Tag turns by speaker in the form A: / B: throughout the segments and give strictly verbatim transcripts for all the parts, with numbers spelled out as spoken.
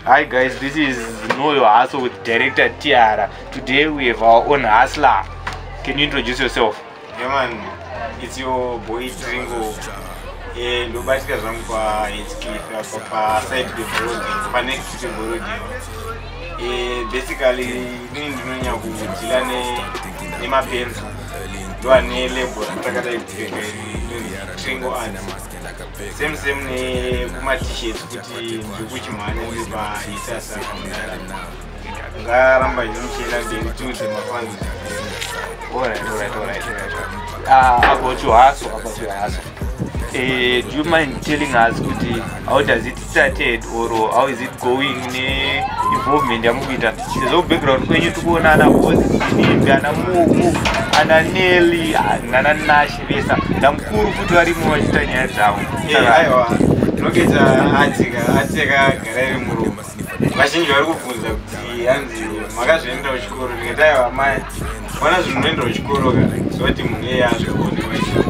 A: Hi guys, this is Know Your Hustle with director Tiara. Today we have our own hustler. Can you introduce yourself?
B: Yeah man, it's your boy Trinko. And we basically run for H K for side development, for next development. Basically, we need to know who is my parents. Do a nail label, Trinko Arts. Same same ne kuma t-shirts kuti which man is by Isasa Garamba Yunchila being choose my fans.
A: Alright, alright, alright, alright. Ah, about your hustle, about your hustle. Uh, do you mind telling us kuti, how does it started or how is it going? Involvement ya muita. There's no background when you to go na na boss ni na move ana neli nana nashi besa ndamkuru kuti vari muwachita nyaya dzavo.
B: Eh aiwa noketa atika atika garari murume vazhinji vari kubvunza kuti hanzi makazvienda kuchikoro ndikati aiwa mai wana zvinhu unoenda kuchikoro ka zoti munhu iye azvigoni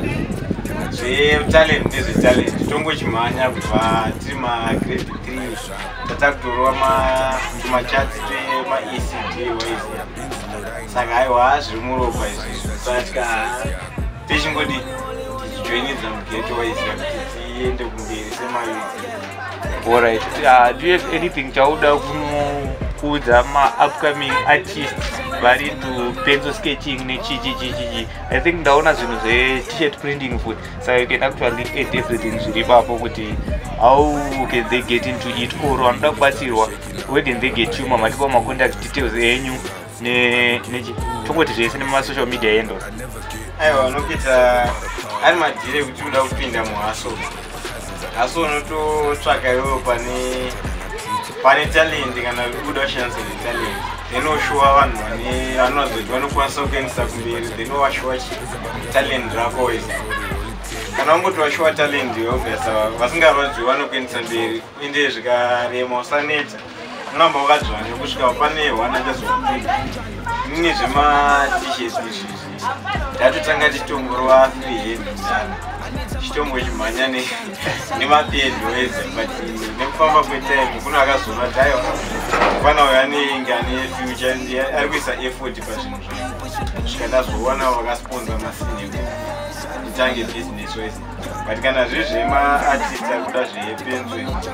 B: zvetalent nezvetalent tongochimhanya kubva tiri magrade three tatakutorwa tumachats twema-E C D waiziya saka aiwa zviri muropa izvi satika tichingodi tichijoinidza mugeto waiziya kuti tiende kumberi semayuti.
A: Alright, uh, do you have anything chauda kunokuudza ma-upcoming artists vari into pencil sketching nechichichichichi? I think ndaona zvinhu zve-t-shirt printing food, so you can actually add everything zviri ipapo kuti how can they get into it or vanoda kubatsirwa where can they get you mamatipa ma-contact details enyu nechi tongoti zvese nemasocial media handles.
B: Aiwa nokita ari madhire kuti unoda kupinda muhaso haso unototsvaka iwewo pane pane talent kana uda kushandisa talent then oshuwa vanhu vanozoti vanokwanisa kuendesa kumberi then owashuwa talent rako wese kana ungoti washuwa talent obviously vasingavanzwi vanokuendesa mberi inde zvikarema usaneta unamba wakadzvanya kusvika pane one achazokupinda nini zvema-t-shirts izvizvi ndatotanga chitongorwa free hand mudana chitongo chimhanya nemapendo wese but nekufamba kwetime kuno akazoona kuti aiwa kufana uyo anenge ane future ari kuisa effort pazvinhu zvavo kusvika ndazoona vakasponsa masine nditange business wese but kana zviri zvema-artist ari kuda zvepenzo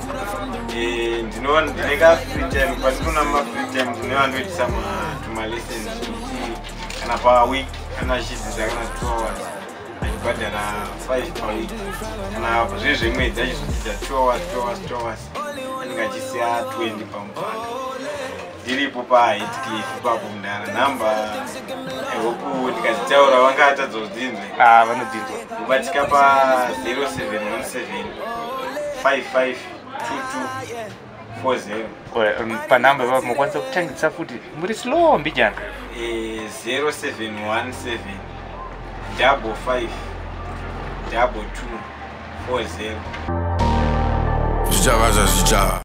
B: ndinoona ndine ka-free time but kuna ma-free time ndinowandoitisa tuma-lessons kana paweek kana achidzidzisa kana two hours achibhadhara five per week kana zviri zvemwedzi achizodzidza two hours two hours two hours anenge achisiya twenty pamupanda ndiripo paheadcliff ipapo mudara nhamba ihopu ndikazitaura vangatadza kudzinze
A: Ah, vanodzinzwa
B: kubatika pa zero seven one seven five five two two four zero.
A: panhamba ipapo mokwanisa kutangisa futi muri slow mbijana.
B: zero seven one seven double five double two four zero.